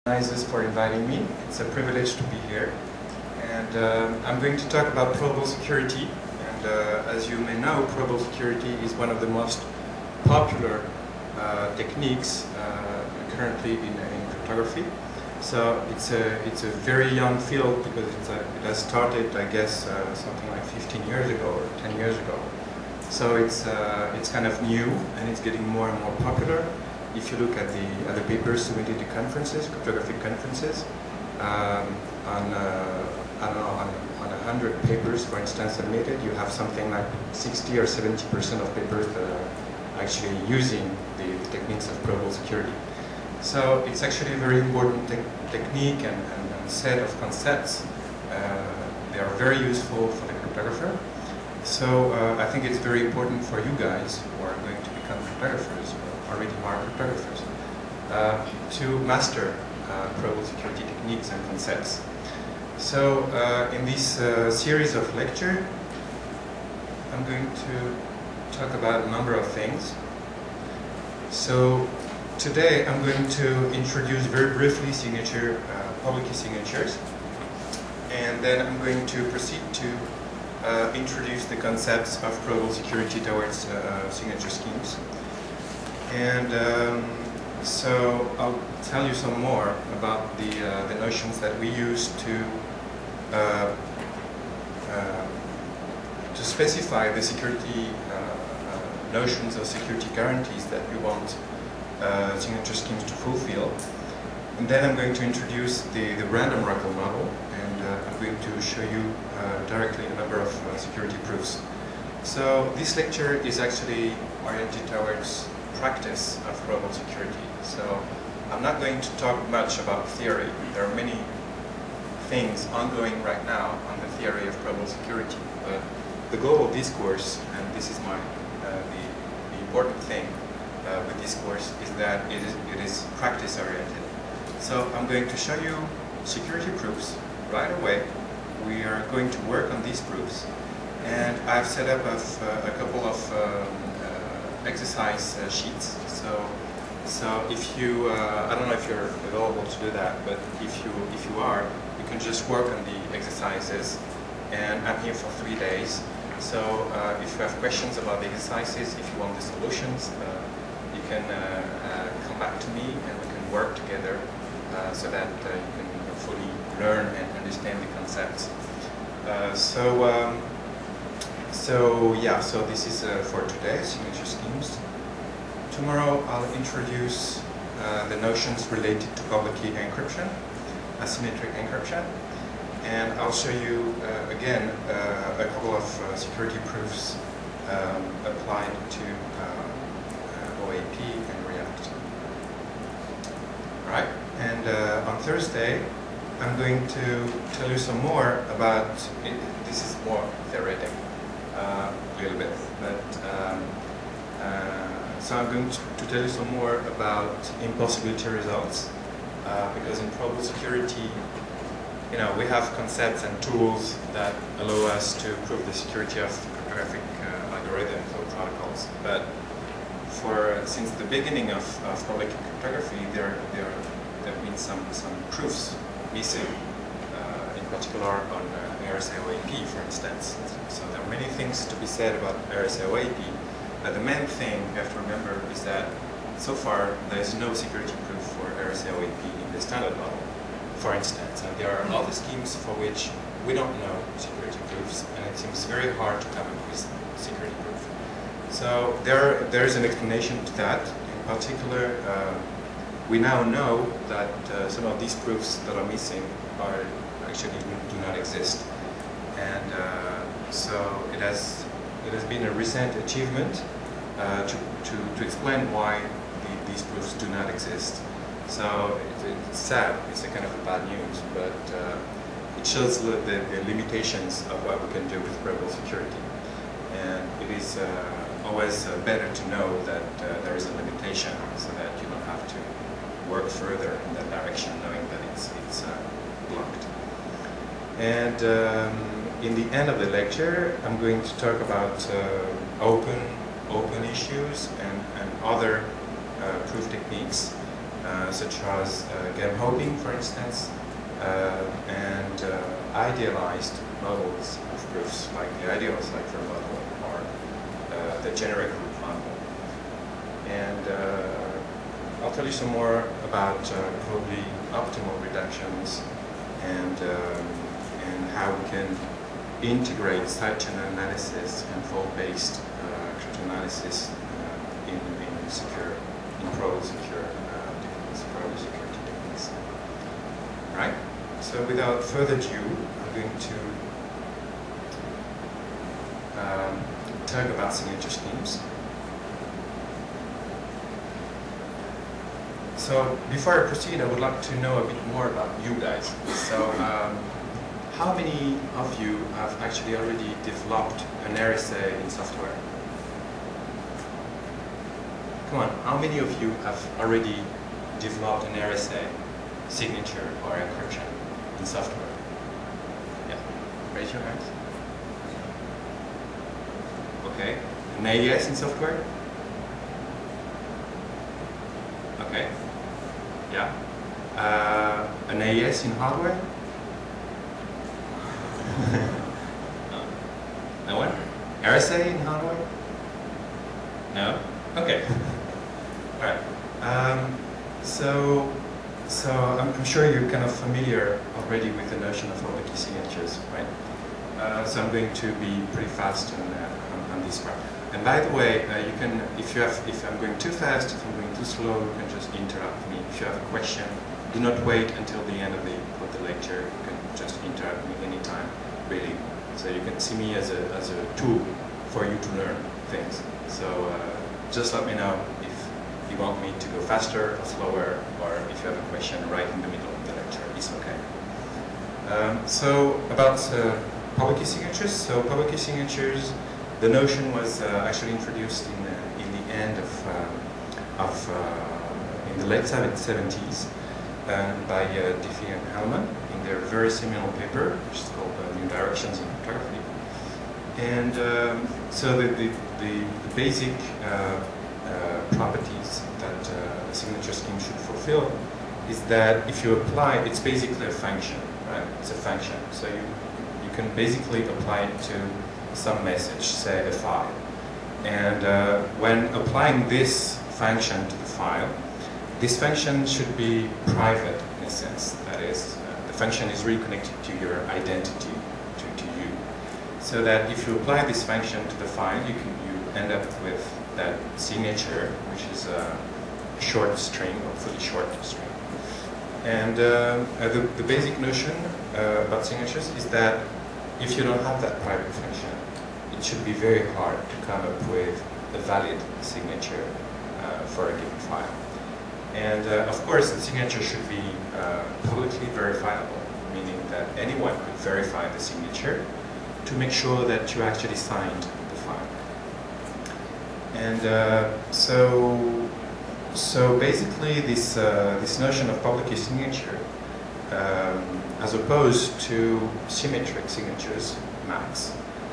organizers for inviting me. It's a privilege to be here. And I'm going to talk about probable security. And as you may know, probable security is one of the most popular techniques currently in cryptography. So it's a very young field because it has started, I guess, something like 15 years ago or 10 years ago. So it's kind of new and it's getting more and more popular. If you look at the papers submitted to conferences, cryptographic conferences, on 100 papers, for instance, submitted, you have something like 60 or 70% of papers that are actually using the techniques of probable security. So it's actually a very important technique and set of concepts. They are very useful for the cryptographer. So I think it's very important for you guys who are going to become cryptographers, or already are cryptographers, to master probable security techniques and concepts. So in this series of lecture, I'm going to talk about a number of things. So today I'm going to introduce very briefly public key signatures, and then I'm going to proceed to introduce the concepts of probable security towards signature schemes. And so I'll tell you some more about the notions that we use to specify the security notions or security guarantees that we want signature schemes to fulfill. And then I'm going to introduce the random oracle model, and I'm going to show you directly a number of security proofs. So this lecture is actually oriented towards practice of probable security. So I'm not going to talk much about theory. There are many things ongoing right now on the theory of probable security. But the goal of this course, and this is the important thing with this course, is that it is practice oriented. So I'm going to show you security proofs right away. We are going to work on these proofs, and I've set up a couple of exercise sheets. So if you, I don't know if you're available to do that, but if you are, you can just work on the exercises. And I'm here for 3 days. So if you have questions about the exercises, if you want the solutions, you can come back to me and we can work together so that you can fully learn and understand the concepts. So this is for today, signature schemes. Tomorrow I'll introduce the notions related to public key encryption, asymmetric encryption, and I'll show you again a couple of security proofs applied to OAP and React. All right, and on Thursday I'm going to tell you some more about it. This is more theoretic, a little bit, but so I'm going to tell you some more about impossibility results, because in probable security, we have concepts and tools that allow us to prove the security of cryptographic algorithms or protocols. But since the beginning of public cryptography, there have been some proofs missing, in particular on RSA-OAP, for instance. So there are many things to be said about RSA-OAP, but the main thing you have to remember is that so far there is no security proof for RSA-OAP in the standard model, for instance. And there are other schemes for which we don't know security proofs, and it seems very hard to come up with security proof. So there is an explanation to that. In particular, we now know that some of these proofs that are missing are actually do not exist, and so it has been a recent achievement to explain why these proofs do not exist. So it's sad, it's a kind of a bad news, but it shows the limitations of what we can do with probable security. And it is always better to know that there is a limitation so that you don't have to work further in that direction knowing that it's blocked. And in the end of the lecture, I'm going to talk about open issues and other proof techniques. such as game hopping, for instance, and idealized models of proofs, like the ideal cipher model or the generic group model. And I'll tell you some more about probably optimal reductions and how we can integrate sidechain analysis and fault-based cryptanalysis in probably secure techniques, probably security techniques. Right? So without further ado, I'm going to talk about signature schemes. So before I proceed, I would like to know a bit more about you guys. So how many of you have actually already developed an RSA in software? Come on, how many of you have already developed an RSA signature or encryption in software? Yeah, raise your hands. Okay, an AES in software? Okay, yeah. An AES in hardware? No one? RSA in hardware? No? Okay. All right. So I'm sure you're kind of familiar already with the notion of public key signatures, right? So I'm going to be pretty fast on this part. And by the way, you can, if I'm going too fast, if I'm going too slow, you can just interrupt me. If you have a question, do not wait until the end of the lecture. You can just interrupt me anytime, really. So you can see me as a tool for you to learn things. So just let me know if you want me to go faster or slower, or if you have a question right in the middle of the lecture. It's okay. So about public key signatures. So public key signatures, the notion was actually introduced in the end in the late 70s by Diffie and Hellman in their very seminal paper, which is called New Directions in Cryptography. And so the basic properties that a signature scheme should fulfill is that if you apply, it's basically a function, right? It's a function. So you can basically apply it to some message, say a file. And when applying this function to the file, this function should be private in a sense. That is, the function is really connected to your identity, to you. So that if you apply this function to the file, you end up with that signature, which is a short string, or fully short string. And the basic notion about signatures is that if you don't have that private function, it should be very hard to come up with a valid signature for a given file. And of course, the signature should be publicly verifiable, meaning that anyone could verify the signature to make sure that you actually signed the file. And so basically, this notion of public key signature, as opposed to symmetric signatures, MACs,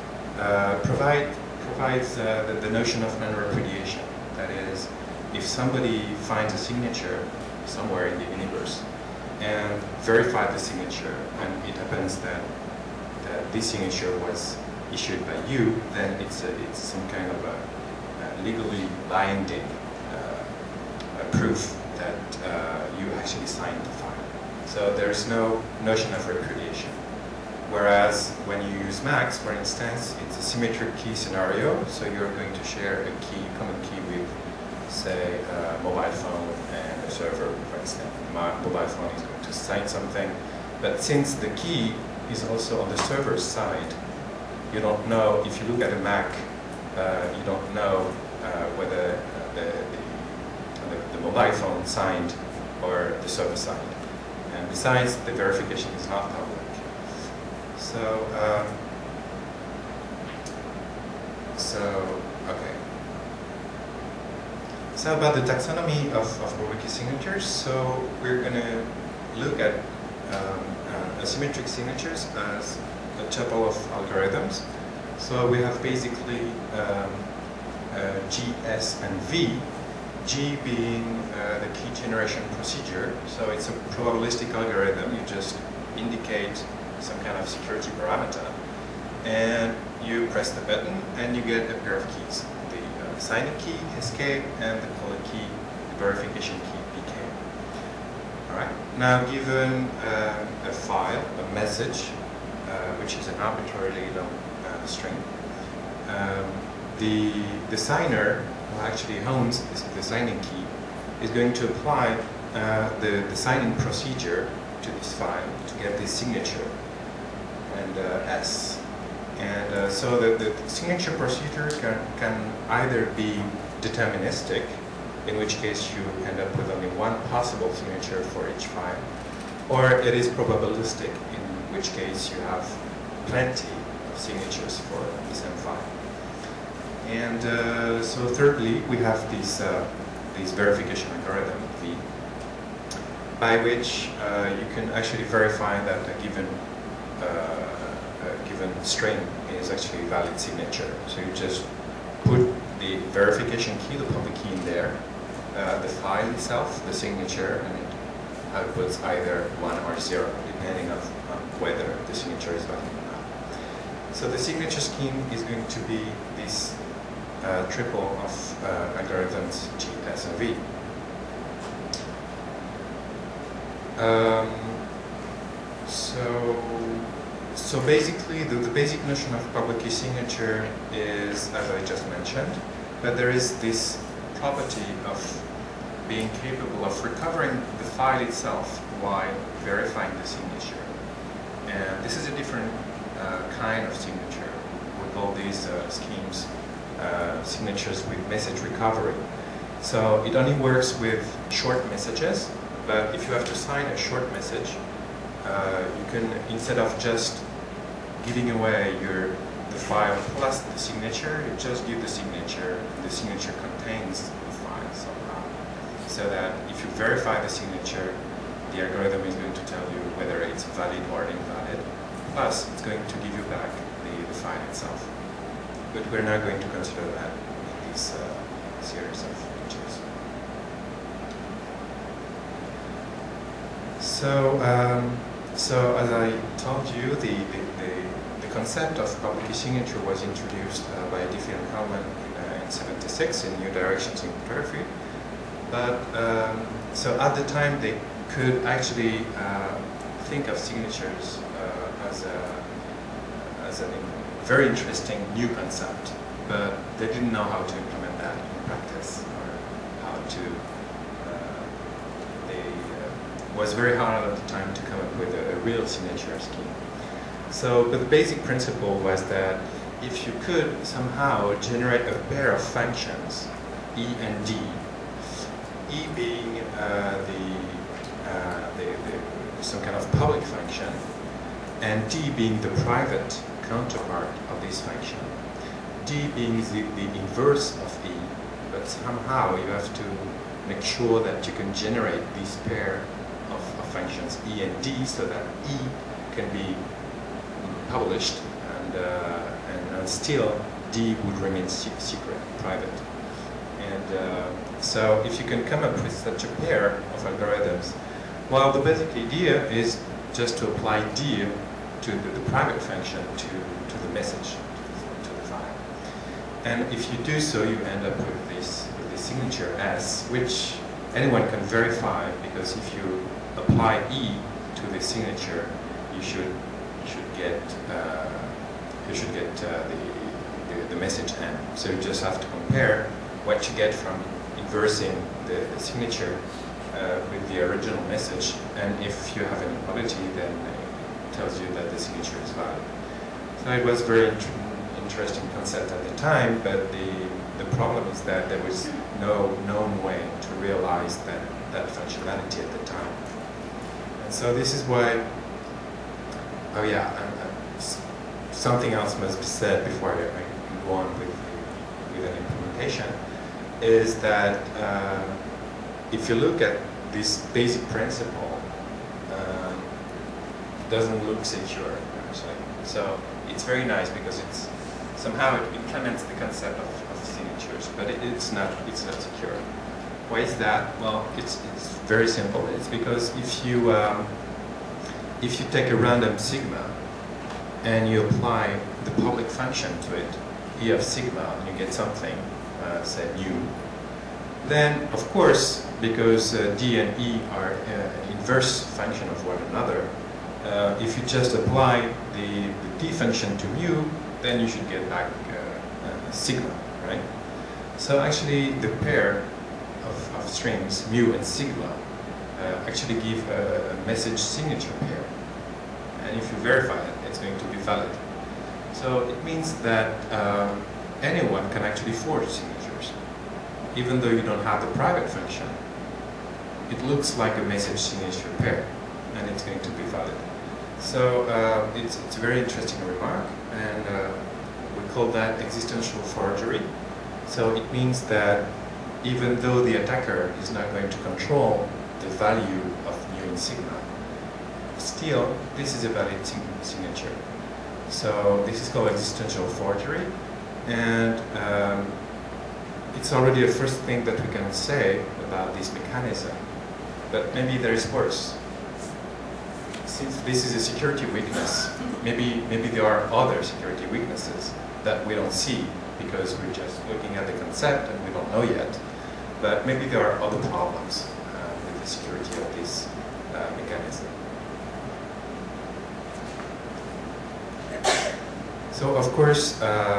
provides the notion of non-repudiation. That is, if somebody finds a signature somewhere in the universe and verifies the signature, and it happens that this signature was issued by you, then it's some kind of a legally binding proof that you actually signed the file. So there's no notion of repudiation. Whereas when you use MACs, for instance, it's a symmetric key scenario, so you're going to share a common key with, say, a mobile phone and a server, for instance. My mobile phone is going to sign something, but since the key is also on the server's side, you don't know, if you look at a MAC, you don't know whether the mobile phone signed or the server signed. And besides, the verification is not public. Okay. So about the taxonomy of public key signatures, so we're going to look at asymmetric signatures as a tuple of algorithms. So we have basically G, S, and V, G being the key generation procedure. So it's a probabilistic algorithm. You just indicate some kind of security parameter, and you press the button, and you get a pair of keys: the signing key, escape, and the caller key, the verification key, PK. All right. Now, given a file, a message, which is an arbitrarily long string, the signer, who actually owns the signing key, is going to apply the signing procedure to this file to get this signature and S. And so the signature procedure can either be deterministic, in which case you end up with only one possible signature for each file, or it is probabilistic, in which case you have plenty of signatures for the same file. And so thirdly, we have this verification algorithm, V, by which you can actually verify that a given string is actually a valid signature. So you just put the verification key, the public key, in there, the file itself, the signature, and it outputs either 1 or 0, depending on whether the signature is valid or not. So the signature scheme is going to be this triple of algorithms G, S, and V. So basically, the basic notion of public key signature is, as I just mentioned, but there is this property of being capable of recovering the file itself while verifying the signature. And this is a different kind of signature. We call these schemes signatures with message recovery. So it only works with short messages, but if you have to sign a short message, you can, instead of just giving away the file plus the signature, you just give the signature, and the signature contains the file somehow. So that if you verify the signature, the algorithm is going to tell you whether it's valid or invalid, plus it's going to give you back the file itself. But we're not going to consider that in this series of lectures. So as I told you, the concept of public key signature was introduced by Diffie and Hellman in '76 in New Directions in Cryptography. But so at the time they could actually think of signatures as a very interesting new concept, but they didn't know how to implement that in practice, or how to. It was very hard at the time to come up with a real signature scheme. So, but the basic principle was that if you could somehow generate a pair of functions, E and D, E being some kind of public function, and D being the private counterpart of this function, D being the inverse of E, but somehow you have to make sure that you can generate this pair of functions E and D so that E can be published and still D would remain secret, private. And so if you can come up with such a pair of algorithms, well, the basic idea is just to apply D to the private function to the message, to the file. And if you do so, you end up with this signature S, which anyone can verify, because if you apply E to the signature, you should get the message N. So you just have to compare what you get from inversing the signature with the original message, and if you have an equality, then it tells you that the signature is valid. So it was a very interesting concept at the time, but the problem is that there was no known way to realize that functionality at the time. And so this is why, oh yeah, something else must be said before I go on with an implementation, is that if you look at this basic principle, it doesn't look secure, actually. So it's very nice because it's somehow it implements the concept of signatures, but it's not secure. Why is that? Well, it's very simple. It's because if you take a random sigma and you apply the public function to it, E of sigma, and you get something, say mu, then of course, because D and E are inverse function of one another, if you just apply the D function to mu, then you should get back sigma, right? So actually the pair of strings, mu and sigma, actually give a message signature pair. And if you verify it, it's going to be valid. So it means that anyone can actually forge signatures. Even though you don't have the private function, it looks like a message signature pair, and it's going to be valid. So it's a very interesting remark, and we call that existential forgery. So it means that even though the attacker is not going to control the value of mu and sigma, still this is a valid signature. So this is called existential forgery, and it's already the first thing that we can say about this mechanism. But maybe there is worse. Since this is a security weakness, maybe there are other security weaknesses that we don't see because we're just looking at the concept and we don't know yet. But maybe there are other problems with the security of this mechanism. So of course,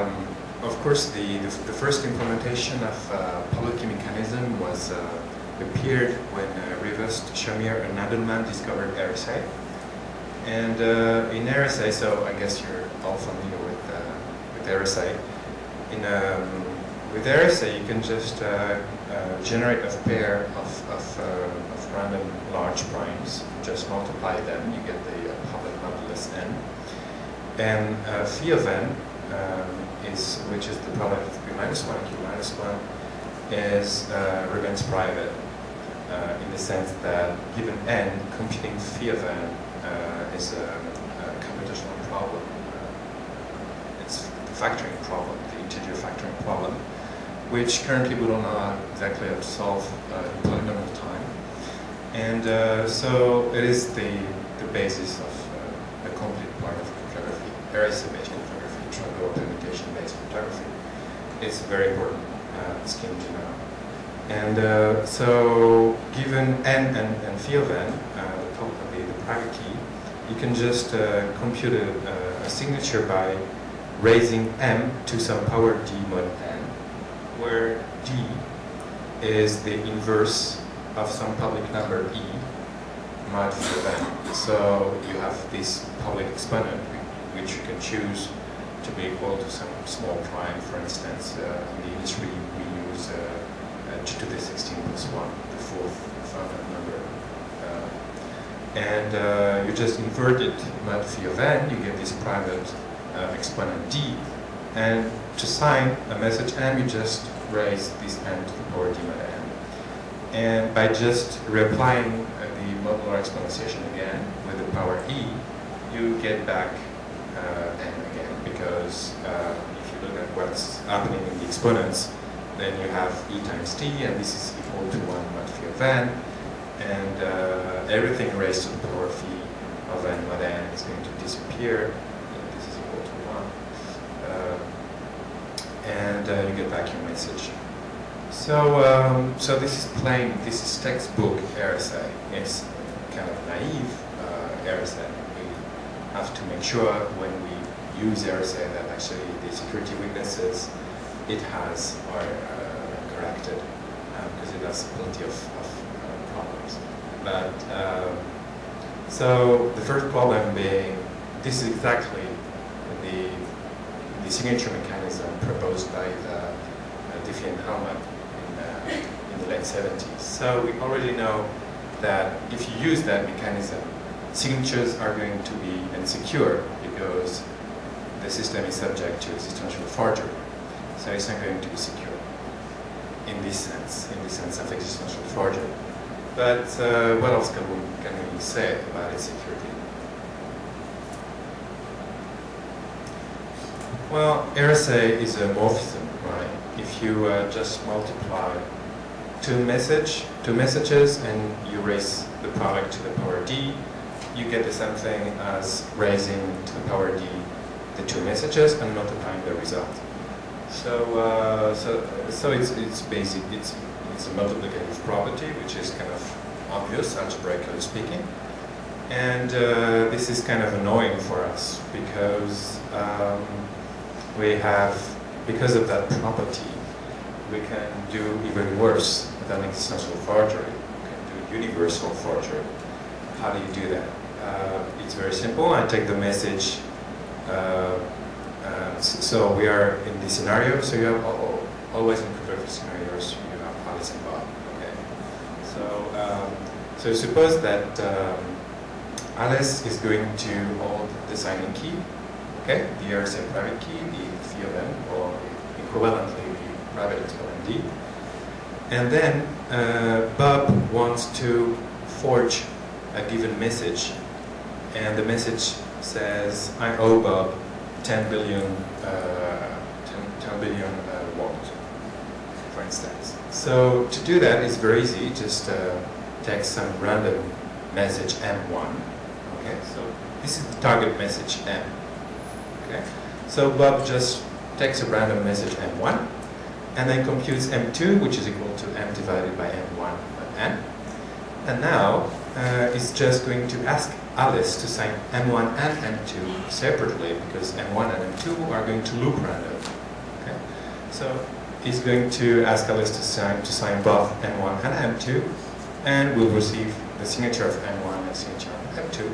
the first implementation of public key mechanism was appeared when Rivest, Shamir, and Nadelman discovered RSA. And in RSA, so I guess you're all familiar with RSA. With RSA, you can just generate a pair of random large primes. Just multiply them, you get the public modulus n. And phi of n, which is the product of q minus 1 and q minus 1, is Rubin's private, in the sense that given n, computing phi of n is a computational problem. It's the factoring problem, the integer factoring problem, which currently we don't know exactly how to solve in polynomial time. And so it is the basis of the complete part of cryptography. RSA-based cryptography, Trapdoor permutation-based cryptography. It's a very important scheme to know. And so given n and phi of n, the private key, you can just compute a signature by raising m to some power d mod n, where d is the inverse of some public number e mod phi of n. So you have this public exponent which you can choose to be equal to some small prime. For instance, in the industry we use 2 to the 16 plus 1, the fourth finite number. And you just invert it mod phi of n, you get this private exponent d, and to sign a message n, you just raise this n to the power d mod n. And by just reapplying the modular exponentiation again with the power e, you get back n again, because if you look at what's happening in the exponents, then you have e times t, and this is equal to 1 mod phi of n, and everything raised to the power phi of n mod n is going to disappear, and this is equal to 1, and you get back your message. So this is plain, this is textbook RSA. It's kind of naive RSA. We have to make sure when we use RSA that actually the security weaknesses it has are corrected, because it has plenty of problems. But so the first problem being, this is exactly the signature mechanism proposed by Diffie and Hellman in the late 70s. So we already know that if you use that mechanism, signatures are going to be insecure because the system is subject to existential forgery. So it's not going to be secure in the sense of existential forgery. But what else can we say about its security? Well, RSA is a morphism, right? If you just multiply two messages, and you raise the product to the power d, you get the same thing as raising to the power d the two messages and multiplying the result. So it's basic. It's a multiplicative property, which is kind of obvious, algebraically speaking. And this is kind of annoying for us because because of that property, we can do even worse than existential forgery. We can do universal forgery. How do you do that? It's very simple. I take the message. So we are in this scenario. So you have always in cryptographic scenarios, you have Alice and Bob. Okay. So suppose that Alice is going to hold the signing key. Okay, the RSA private key, the phi of n, or equivalently the private exponent d. And then Bob wants to forge a given message, and the message says, I owe Bob 10 billion wons, for instance. So to do that is very easy. Just take some random message M1. Okay, so this is the target message M. Okay, so Bob just takes a random message M1 and then computes M2, which is equal to M divided by M1 by N. And now it's just going to ask Alice to sign M1 and M2 separately, because M1 and M2 are going to loop random. Okay, so he's going to ask Alice to sign both M1 and M2, and we'll receive the signature of M1 and signature of M2.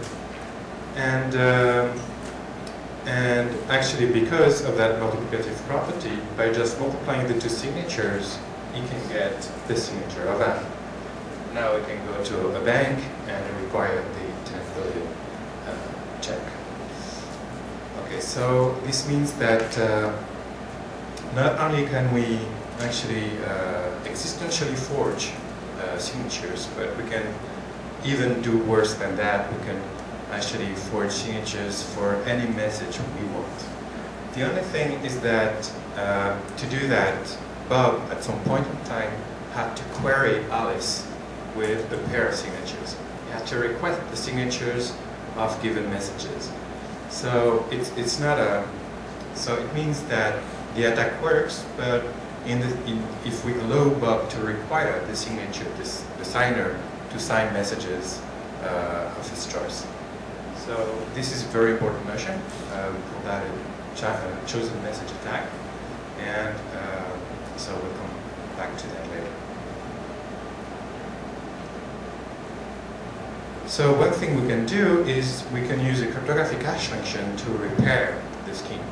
And actually, because of that multiplicative property, by just multiplying the two signatures, he can get the signature of M. Now we can go to a bank and require the 10 billion check. Okay, so this means that not only can we actually existentially forge signatures, but we can even do worse than that. We can actually forge signatures for any message we want. The only thing is that to do that, Bob at some point in time had to query Alice with a pair of signatures. He had to request the signatures of given messages. So it's not a. So it means that the attack works, but if we allow Bob to require the signature, the signer, to sign messages of his choice. So this is a very important notion. We call that a chosen message attack, and so we'll come back to that later. So one thing we can do is we can use a cryptographic hash function to repair the scheme.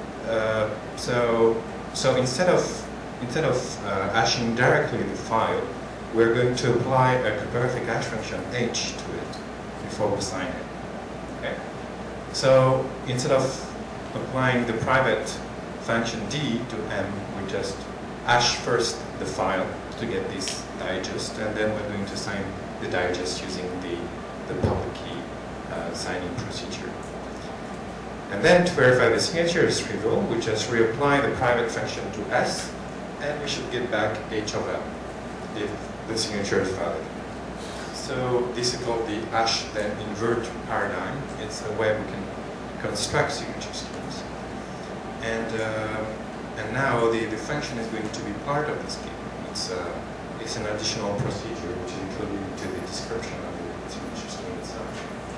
So instead of hashing directly the file, we're going to apply a cryptographic hash function h to it before we sign it. Okay. So instead of applying the private function d to m, we just hash first the file to get this digest, and then we're going to sign the digest using the public key signing procedure. And then to verify the signature is trivial. We just reapply the private function to s, and we should get back h of m if the signature is valid. So this is called the hash then invert paradigm. It's a way we can construct signature schemes. And now the function is going to be part of the scheme. It's an additional procedure which is included into the description of the signature scheme itself.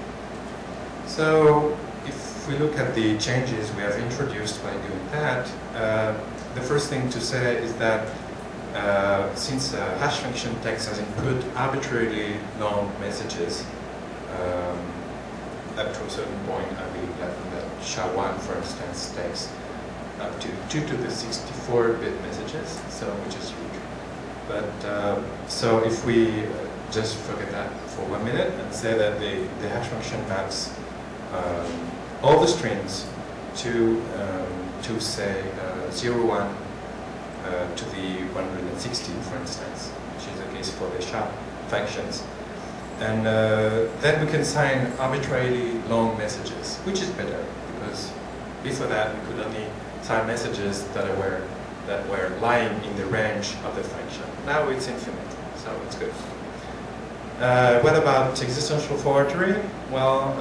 So if we look at the changes we have introduced by doing that, the first thing to say is that since a hash function takes as input arbitrarily long messages up to a certain point, I believe that SHA-1, for instance, takes up to 2 to the 64-bit messages, so which is huge. But so if we just forget that for 1 minute and say that the hash function maps all the strings to say 0, 1 to the 116, for instance, which is the case for the SHA functions. And then we can sign arbitrarily long messages, which is better, because before that we could only sign messages that were that were lying in the range of the function. Now it's infinite, so it's good. What about existential forgery? Well,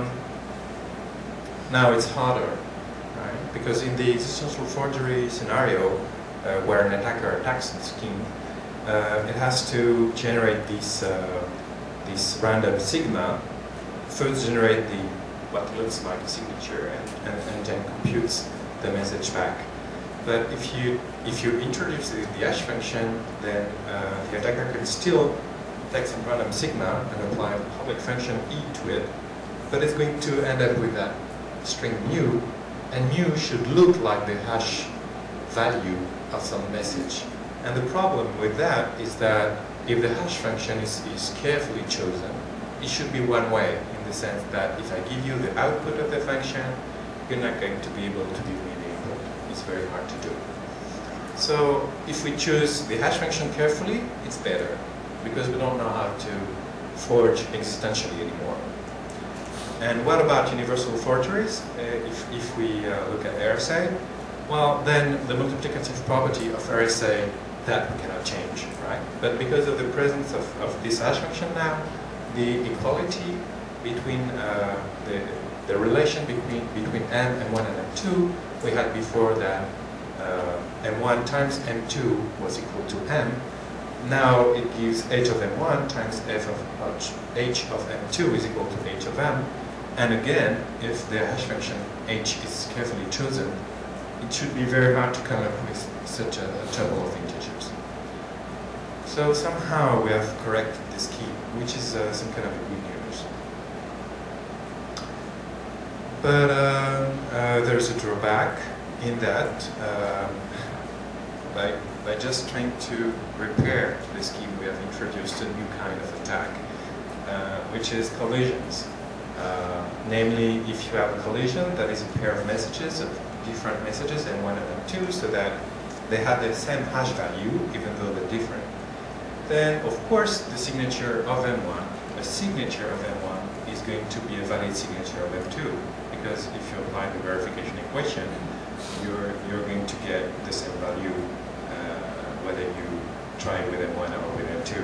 now it's harder, right? Because in the existential forgery scenario, where an attacker attacks the scheme, it has to generate this random sigma, first generate what looks like a signature, and then computes the message back. But if you introduce the hash function, then the attacker can still take some random sigma and apply a public function e to it, but it's going to end up with that string mu, and mu should look like the hash value of some message. And the problem with that is that if the hash function is carefully chosen, it should be one way, in the sense that if I give you the output of the function, you're not going to be able to give me the input. It's very hard to do. So if we choose the hash function carefully, it's better, because we don't know how to forge existentially anymore. And what about universal forgeries? If we look at RSA, well, then the multiplicative property of RSA, that we cannot change, right? But because of the presence of this hash function now, the equality between the relation between m, m1 and m2, we had before that m1 times m2 was equal to m. Now it gives h of m1 times h of m2 is equal to h of m. And again, if the hash function h is carefully chosen, it should be very hard to come up with such a table of integers. So somehow we have corrected this scheme, which is some kind of good news. But there's a drawback in that. By just trying to repair the scheme, we have introduced a new kind of attack, which is collisions. Namely, if you have a collision that is a pair of messages, of different messages, M1 and M2, so that they have the same hash value, even though they're different, then of course the signature of M1, a signature of M1 is going to be a valid signature of M2, because if you apply the verification equation, you're going to get the same value whether you try with M1 or with M2.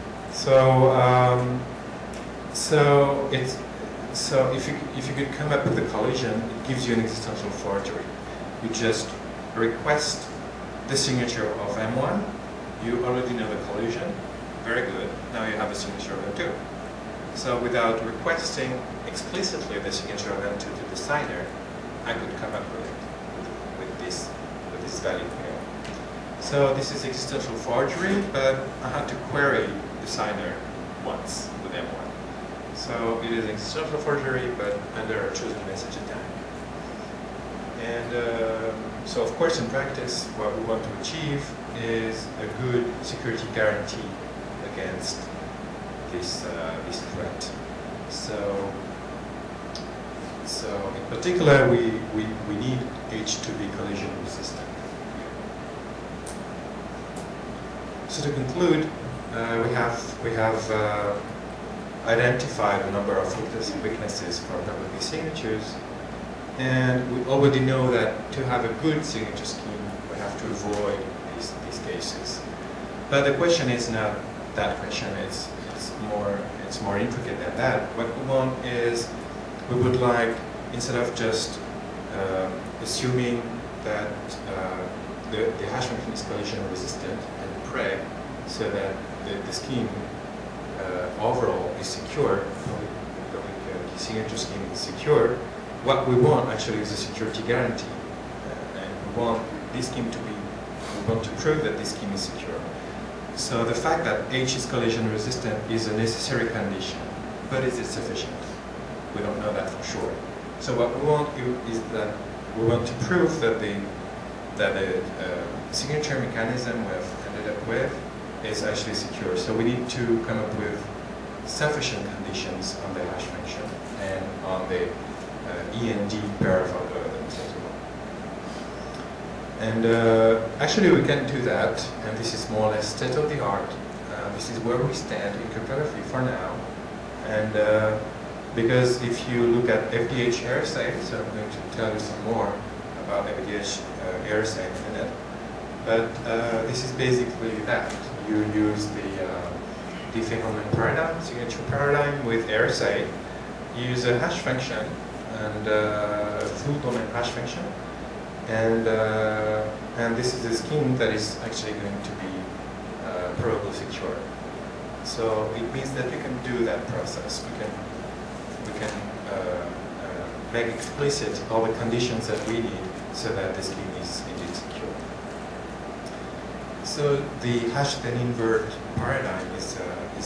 So if you could come up with a collision, it gives you an existential forgery. You just request the signature of M1. You already know the collision. Very good. Now you have a signature of M2. So without requesting explicitly the signature of M2 to the signer, I could come up with it with this value here. So this is existential forgery, but I had to query the signer once with M1. So it is existential forgery, but under a chosen message attack. And so of course in practice, what we want to achieve is a good security guarantee against this threat. So in particular, we need H to be collision resistant. So to conclude, we have identified a number of weaknesses for WP signatures, and we already know that to have a good signature scheme, we have to avoid these cases. But the question is not that question. It's more intricate than that. What we want is, we would like, instead of just assuming that the hash function is collision resistant and pray so that the scheme overall is secure, the signature scheme is secure, what we want actually is a security guarantee. And we want this scheme to be, we want to prove that this scheme is secure. So the fact that H is collision resistant is a necessary condition, but is it sufficient? We don't know that for sure. So what we want is that we want to prove that the signature mechanism we have ended up with is actually secure. So we need to come up with sufficient conditions on the hash function and on the E and D pair of algorithms as well. And actually we can do that, and this is more or less state of the art. This is where we stand in cryptography for now. And because if you look at FDH RSA, so I'm going to tell you some more about FDH RSA in a minute, But this is basically that. You use the Diffie-Hellman paradigm, signature paradigm with RSA. You use a hash function and a full domain hash function, and this is a scheme that is actually going to be probably secure. So it means that we can do that process. We can make explicit all the conditions that we need so that the scheme is indeed secure. So the hash then invert paradigm is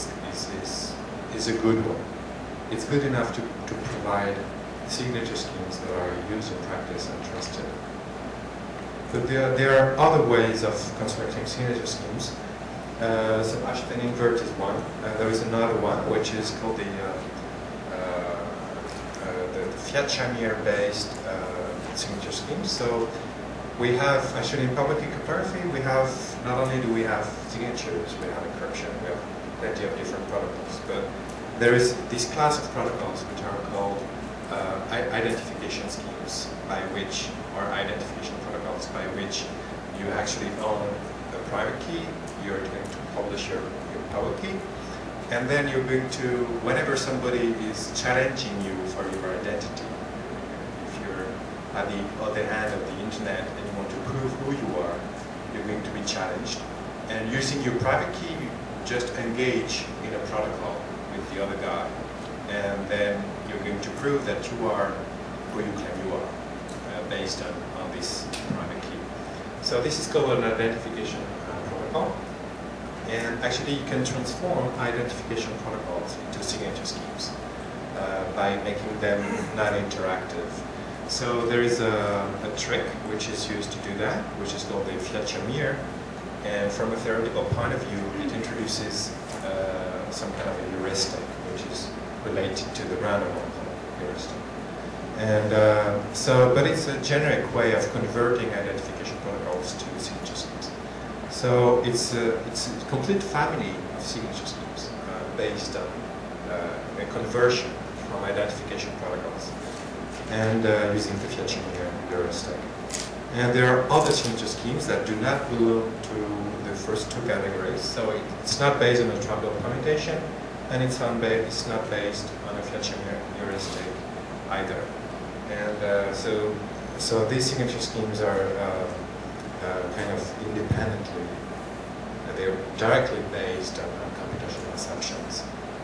a good one. It's good enough to provide signature schemes that are used in practice and trusted. But there are other ways of constructing signature schemes. So hash then invert is one. There is another one which is called the Fiat-Shamir-based signature scheme. So we have, actually in public key cryptography, we have, not only do we have signatures, we have encryption, we have plenty of different protocols, but there is this class of protocols which are called identification schemes, by which, or identification protocols, by which you actually own a private key, you're going to publish your public key, and then you're going to, whenever somebody is challenging you for your identity, if you're at the other end of the internet and you want to prove who you are, you're going to be challenged. And using your private key, you just engage in a protocol with the other guy. And then you're going to prove that you are who you claim you are, based on this private key. So this is called an identification protocol. And actually you can transform identification protocols into signature schemes by making them non-interactive. So there is a trick which is used to do that, which is called the Fiat-Shamir. And from a theoretical point of view, it introduces some kind of a heuristic, which is related to the random heuristic. And but it's a generic way of converting identification protocols to signature schemes. So it's a complete family of signature schemes based on a conversion from identification protocols and using the Fiat-Shamir heuristic. And there are other signature schemes that do not belong to the first two categories. So it's not based on a trapdoor commutation, and it's not based on a Fiat-Shamir heuristic either. And so these signature schemes are kind of independently, they're directly based on computational assumptions.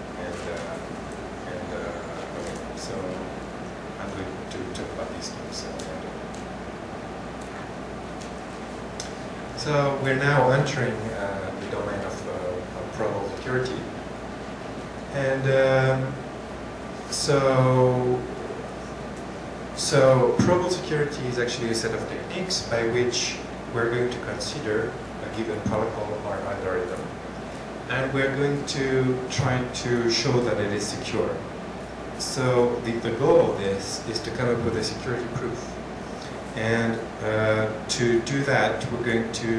Okay, so I'm going to talk about these schemes. So we're now entering the domain of probable security. And so probable security is actually a set of techniques by which we're going to consider a given protocol or algorithm. And we're going to try to show that it is secure. So the goal of this is to come up with a security proof. And to do that, we're going to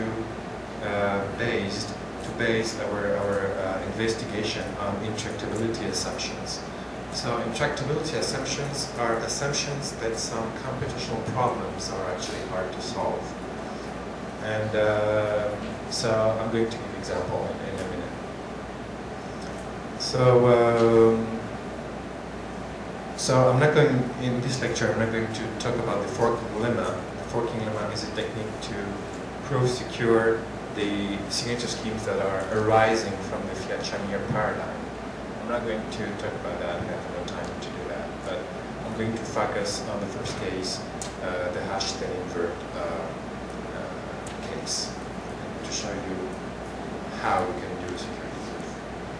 base our investigation on intractability assumptions. So intractability assumptions are assumptions that some computational problems are actually hard to solve. And so I'm going to give an example in a minute. So I'm not going, in this lecture, I'm not going to talk about the forking lemma. The forking lemma is a technique to prove secure the signature schemes that are arising from the Fiat-Shamir paradigm. I'm not going to talk about that, I have no time to do that, but I'm going to focus on the first case, the hash then invert case, to show you how we can do a security proof.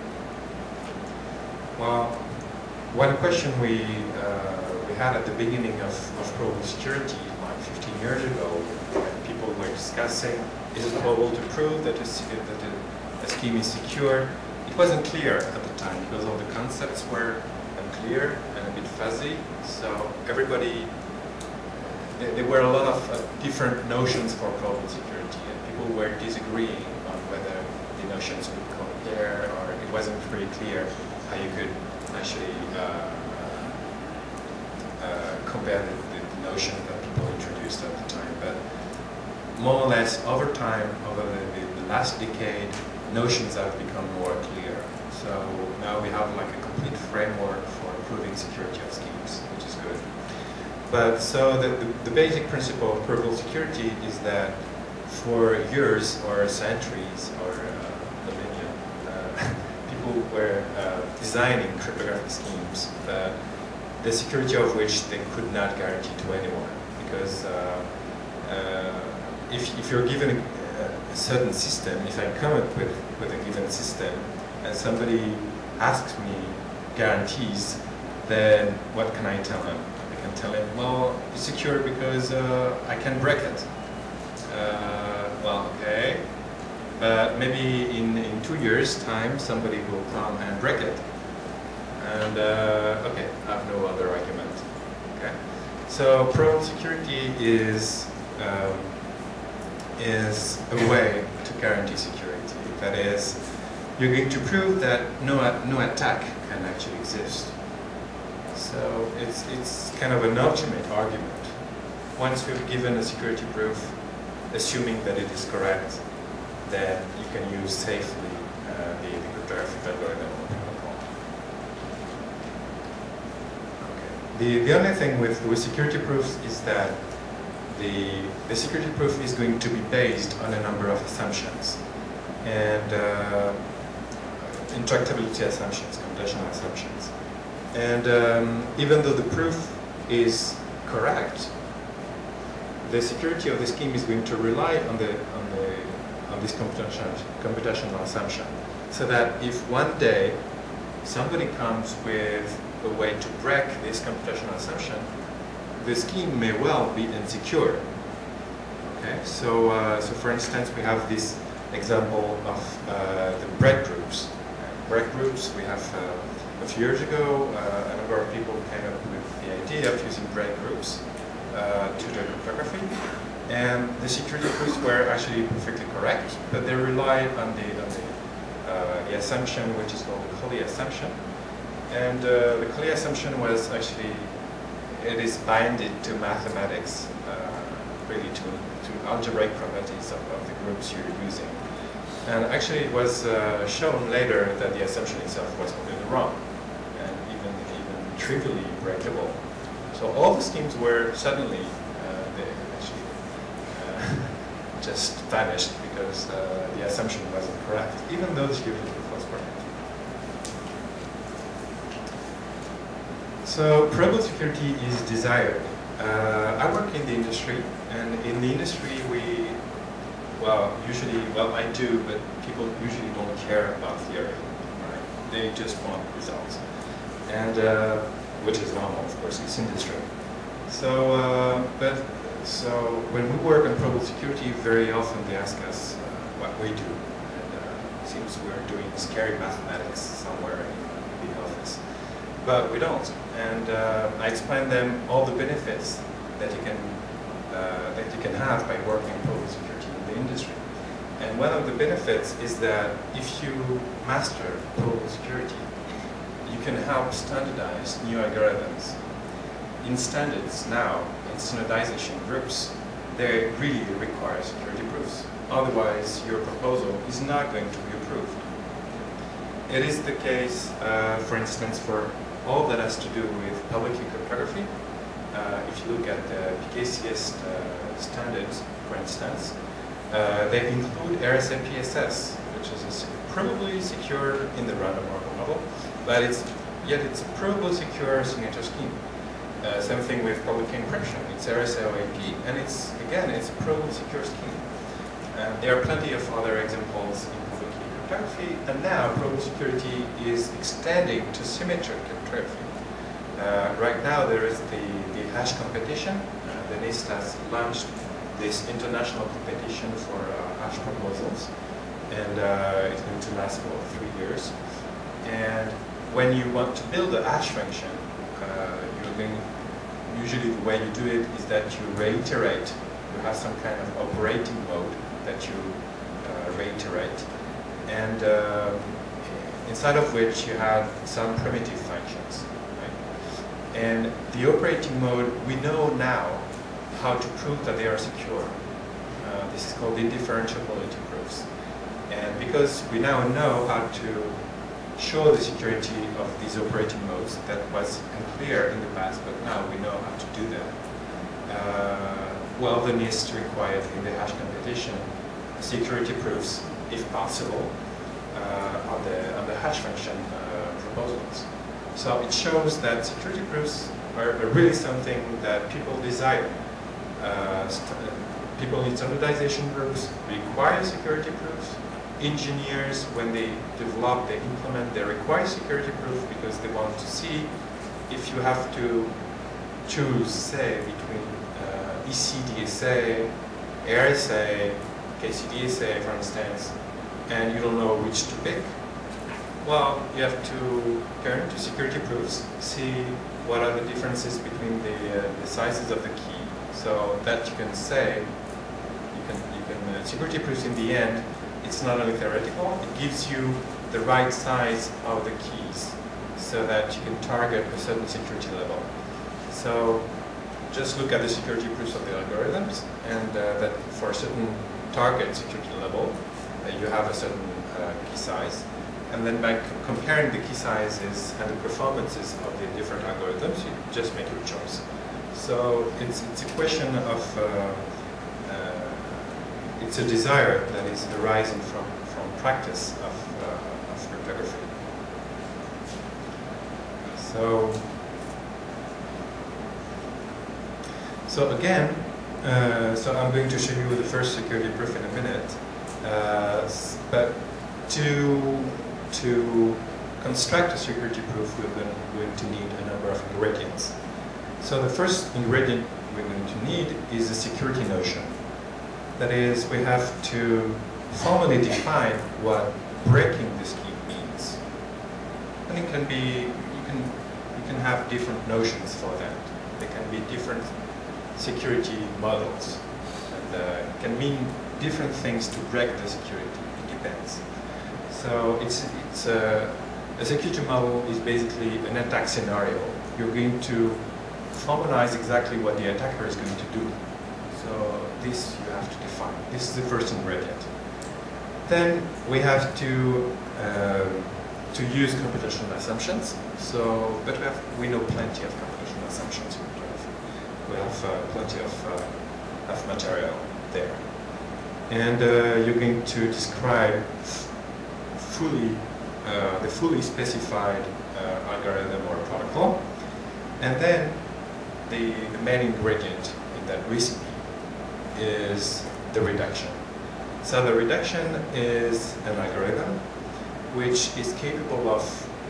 Well, one question we had at the beginning of probable security, like 15 years ago, when people were discussing, is it probable to prove that a scheme is secure? It wasn't clear at the time because all the concepts were unclear and a bit fuzzy. So everybody, there were a lot of different notions for probable security, and people were disagreeing on whether the notions would compare, or it wasn't pretty clear how you could actually compare the notion that people introduced at the time. more or less over time, over the last decade, notions have become more clear. So now we have like a complete framework for proving security of schemes, which is good. But so the basic principle of provable security is that for years or centuries or millennia, people were designing cryptographic schemes, the security of which they could not guarantee to anyone. Because if you're given a certain system, if I come up with a given system and somebody asks me guarantees, then what can I tell them? I can tell him, well, it's secure because I can break it. Well, okay, but maybe in 2 years' time, somebody will come and break it. And okay, I have no other argument. Okay, so provable security is a way to guarantee security. That is, you're going to prove that no attack can actually exist. So it's kind of an ultimate argument. Once you've given a security proof, assuming that it is correct, then you can use safely the cryptographic algorithm or protocol. Okay. The only thing with security proofs is that the security proof is going to be based on a number of assumptions, and interactability assumptions, computational assumptions. And even though the proof is correct, the security of the scheme is going to rely on this computational assumption, so that if one day somebody comes with a way to break this computational assumption, the scheme may well be insecure. Okay, so for instance, we have this example of the break groups. Break groups, we have a few years ago, a number of people came up with the idea of using break groups to do cryptography, and the security proofs were actually perfectly correct, but they relied on the assumption which is called the Collier assumption, and the Collier assumption was actually, it is binded to mathematics, really to algebraic properties of the groups you're using, and actually it was shown later that the assumption itself was completely wrong, and even trivially breakable. So all the schemes were suddenly, they actually just vanished because the assumption wasn't correct, even though the security proof was correct. So provable security is desired. I work in the industry, and in the industry I do, but people usually don't care about theory, right? They just want results. And which is normal, of course, it's industry. So, so when we work on provable security, very often they ask us what we do. And it seems we're doing scary mathematics somewhere in the office. But we don't. And I explain them all the benefits that you can have by working on provable security in the industry. And one of the benefits is that if you master provable security, you can help standardize new algorithms. In standards now, in standardization groups, they really require security proofs. Otherwise, your proposal is not going to be approved. It is the case, for instance, for all that has to do with public key cryptography. If you look at the PKCS standards, for instance, they include RSA-PSS, which is probably secure in the random oracle model, but yet it's a probably secure signature scheme. Same thing with public key encryption. It's RSA-OAP, and it's a probably secure scheme. There are plenty of other examples in public key cryptography, and now probable security is extending to symmetric cryptography. Right now there is the hash competition. The NIST has launched this international competition for hash proposals, and it's going to last for 3 years. And when you want to build a hash function, usually the way you do it is that you reiterate. You have some kind of operating mode that you reiterate, and inside of which you have some primitive functions. Right? And the operating mode, we know now how to prove that they are secure. This is called indifferentiability proofs. And because we now know how to show the security of these operating modes, that was unclear in the past, but now we know how to do that. Well, the NIST required in the hash competition security proofs, if possible, on the hash function proposals. So it shows that security proofs are really something that people desire. People need standardization groups, require security proofs. Engineers, when they develop, they implement, they require security proof because they want to see if you have to choose, say, between ECDSA, RSA, KCDSA, for instance, and you don't know which to pick. Well, you have to turn to security proofs, see what are the differences between the sizes of the key, so that you can say, security proofs in the end, it's not only theoretical, it gives you the right size of the keys so that you can target a certain security level. So just look at the security proofs of the algorithms, and that for a certain target security level, you have a certain key size. And then by comparing the key sizes and the performances of the different algorithms, you just make your choice. So it's a question of it's a desire that is arising from practice of cryptography. So again, so I'm going to show you the first security proof in a minute. But to construct a security proof, we're going to need a number of ingredients. So the first ingredient we're going to need is a security notion. That is, we have to formally define what breaking this key means. And it can be, you can have different notions for that. There can be different security models. And it can mean different things to break the security. It depends. So a security model is basically an attack scenario. You're going to formalize exactly what the attacker is going to do. So this you have to define. This is the first ingredient. Then we have to use computational assumptions. So, but we know plenty of computational assumptions. We have plenty of material there. And you're going to describe the fully specified algorithm or protocol. And then the main ingredient in that recipe is the reduction. So the reduction is an algorithm which is capable of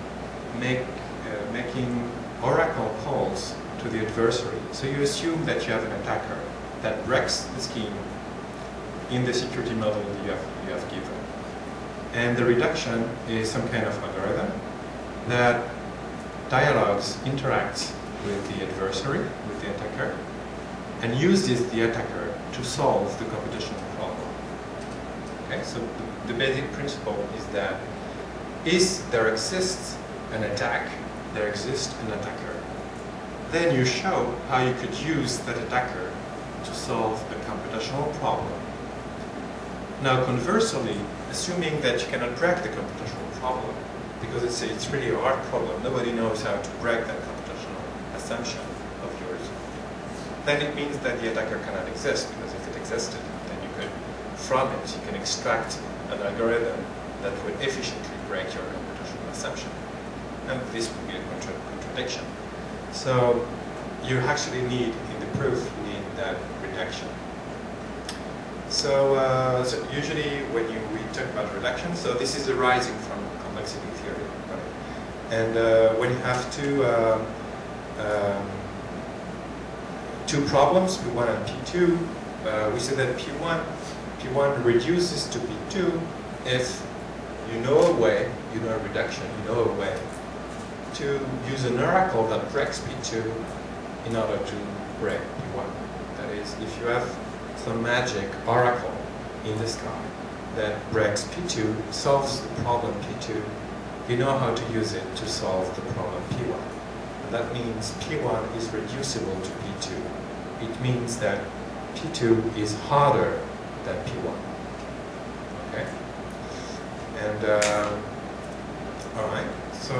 making oracle calls to the adversary. So you assume that you have an attacker that breaks the scheme in the security model you have given. And the reduction is some kind of algorithm that dialogues, interacts with the adversary, with the attacker, and uses the attacker to solve the computational problem. Okay, so the basic principle is that there exists an attack, there exists an attacker. Then you show how you could use that attacker to solve a computational problem. Now conversely, assuming that you cannot break the computational problem, because it's really a hard problem, nobody knows how to break that computational assumption of yours, then it means that the attacker cannot exist, because if it existed, then you could, from it, you can extract an algorithm that would efficiently break your computational assumption. And this would be a contradiction. So you actually need, in the proof, you need that reduction. So, so usually when we talk about reduction, so this is arising from complexity theory, right? And when you have two problems, P1 and P2, we say that P1 reduces to P2 if you know a way, you know a reduction, you know a way to use an oracle that breaks P2 in order to break P1. That is, if you have some magic oracle in the sky that breaks P2, solves the problem P2, you know how to use it to solve the problem P1. And that means P1 is reducible to P2. It means that P2 is harder than P1. Okay? And, all right,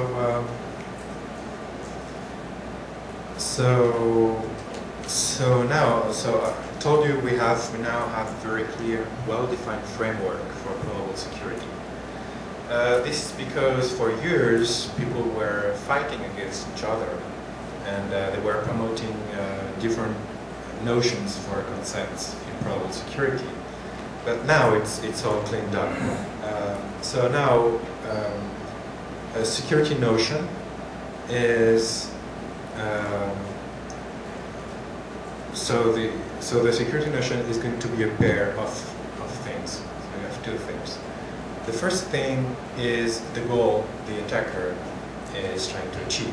so I told you we now have a very clear, well-defined framework for probable security. This is because for years people were fighting against each other, and they were promoting different notions for concepts in probable security. But now it's all cleaned up. So now a security notion is so the security notion is going to be a pair of things. So you have two things. The first thing is the goal the attacker is trying to achieve,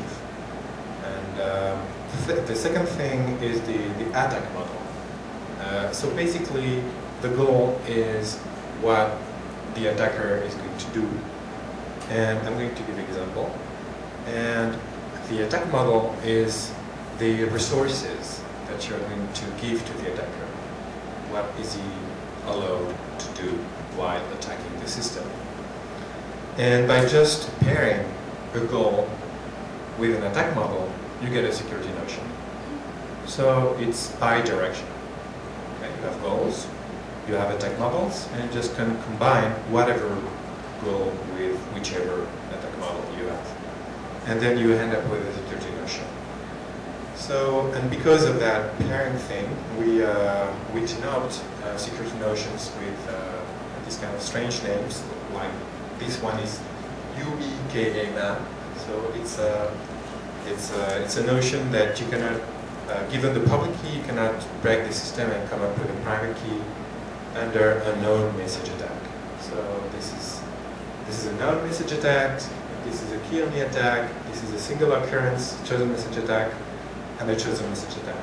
and the second thing is the attack model. So basically, the goal is what the attacker is going to do, and I'm going to give an example. And the attack model is the resources that you're going to give to the attacker. What is he allowed to do while attacking the system? And by just pairing a goal with an attack model, you get a security notion. So it's bi-directional. Okay? You have goals, you have attack models, and you just can combine whatever goal with whichever attack model you have. And then you end up with a security notion. So, and because of that pairing thing, we denote security notions with these kind of strange names, like this one is UBKA-MAM. So it's a notion that you cannot, given the public key, you cannot break the system and come up with a private key under a known message attack. So this is a known message attack. This is a key-only attack. This is a single occurrence chosen message attack, and a chosen message attack.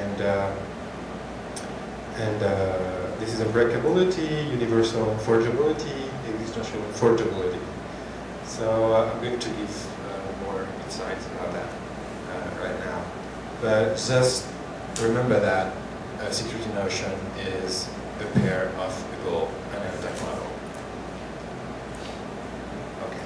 And this is unbreakability, universal forgeability, existential forgeability. So I'm going to give more insights about that right now. But just remember that a security notion is a pair of a goal and an attack model. Okay.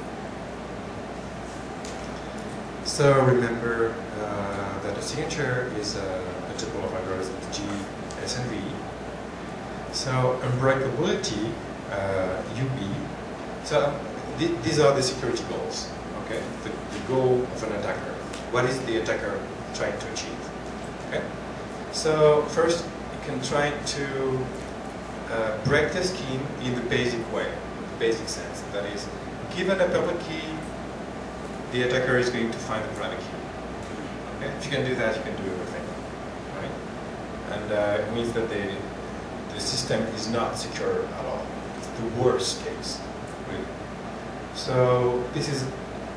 So remember that a signature is a tuple of algorithms G, S, and V. So unbreakability, UB. So these are the security goals. Okay, the goal of an attacker. What is the attacker trying to achieve? Okay. So first, you can try to break the scheme in the basic way, the basic sense. That is, given a public key, the attacker is going to find the private key. Okay? If you can do that, you can do everything, right? And it means that the system is not secure at all. It's the worst case, really. So this is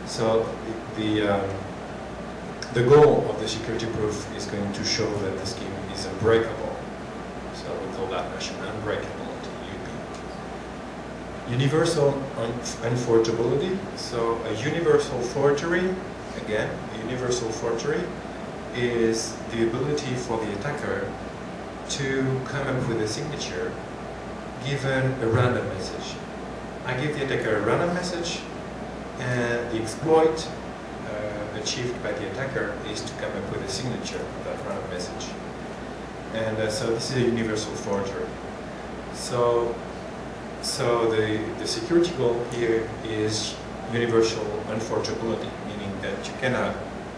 the goal of the security proof is going to show that the scheme is unbreakable. So we call that notion unbreakability, UB. Universal unforgeability. So a universal forgery, again, a universal forgery is the ability for the attacker to come up with a signature given a random message. I give the attacker a random message, and the exploit achieved by the attacker is to come up with a signature of that random message. And so this is a universal forgery. So the security goal here is universal unforgeability, meaning that you cannot,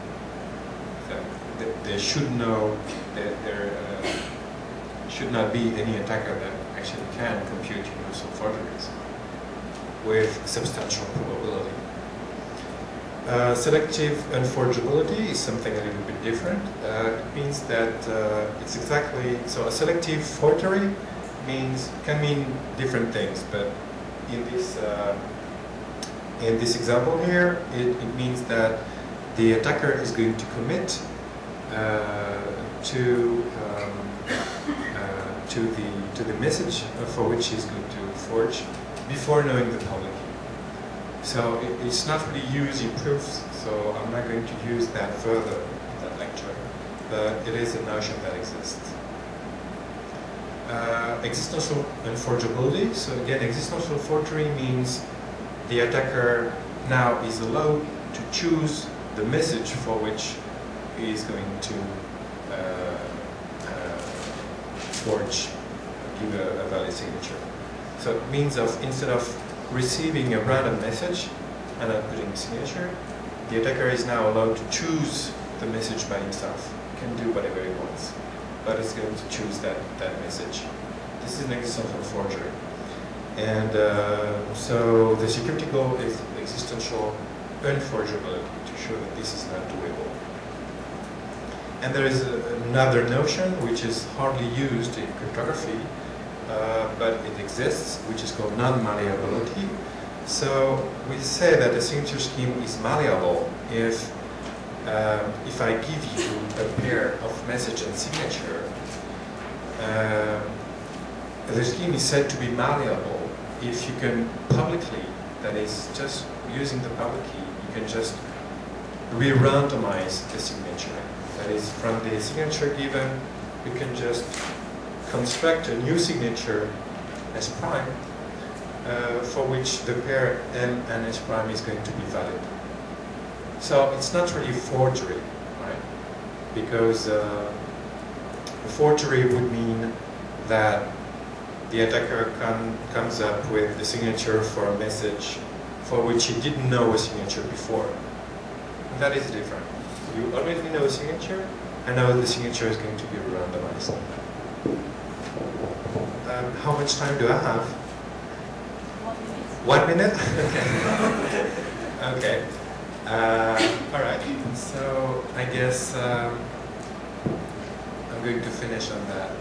there should not be any attacker that actually can compute universal forgeries with substantial probability. Selective unforgeability is something a little bit different. It means that it's exactly, so a selective forgery can mean different things, but in this example here, it means that the attacker is going to commit to the message for which he's going to forge before knowing the public key. So it's not really used in proofs, so I'm not going to use that further in that lecture, but it is a notion that exists. existential unforgeability. So again, existential forgery means the attacker now is allowed to choose the message for which he is going to forge, give a valid signature. So it means instead of receiving a random message and putting a signature, the attacker is now allowed to choose the message by himself. He can do whatever he wants, but he's going to choose that message. This is an existential forgery. And so the security goal is existential unforgeability, to show that this is not doable. And there is another notion which is hardly used in cryptography, but it exists, which is called non-malleability. So we say that a signature scheme is malleable if I give you a pair of message and signature, the scheme is said to be malleable if you can publicly, that is just using the public key, you can just re-randomize the signature. That is, from the signature given, you can just construct a new signature S prime for which the pair M and S prime is going to be valid. So it's not really forgery, right? Because forgery would mean that the attacker comes up with the signature for a message for which he didn't know a signature before. And that is different. You already know a signature, and now the signature is going to be randomized. How much time do I have? 1 minute. 1 minute? Okay. All right. So I guess I'm going to finish on that.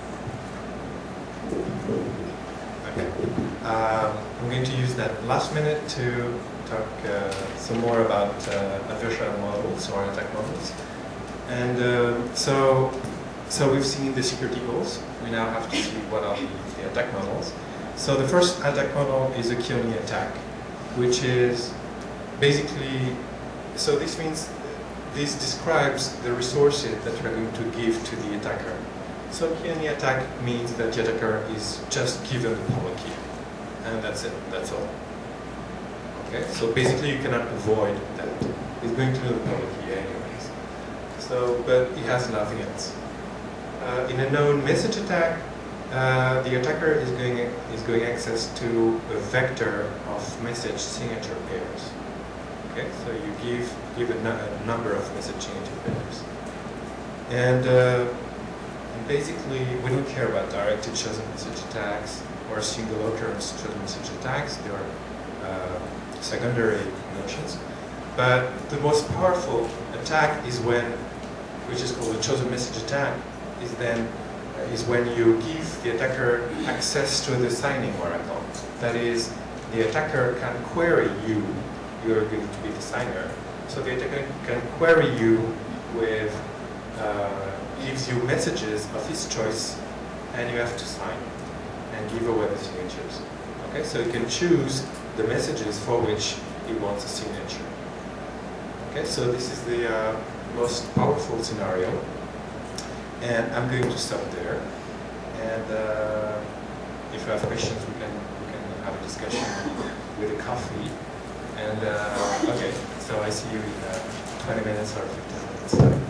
Okay. I'm going to use that last minute to talk some more about adversarial models or attack models. And so we've seen the security goals. We now have to see what are the attack models. So the first attack model is a key-only attack, which is basically, so this means this describes the resources that we're going to give to the attacker. So key-only attack means that the attacker is just given the public key, and that's it, that's all. Okay, so basically you cannot avoid that. He's going to know the public key anyways. So, but he has nothing else. In a known message attack, the attacker is going access to a vector of message signature pairs. Okay, so you give a number of message signature pairs, and basically we don't care about directed chosen message attacks or single occurrence chosen message attacks. They are secondary notions. But the most powerful attack is which is called a chosen message attack, is when you give the attacker access to the signing oracle. That is, the attacker can query you. You're going to be the signer. So the attacker can query you with, gives you messages of his choice, and you have to sign and give away the signatures. Okay, so you can choose the messages for which he wants a signature. Okay, so this is the most powerful scenario, and I'm going to stop there. And if you have questions, we can have a discussion with a coffee. And okay, so I see you in 20 minutes or 15 minutes.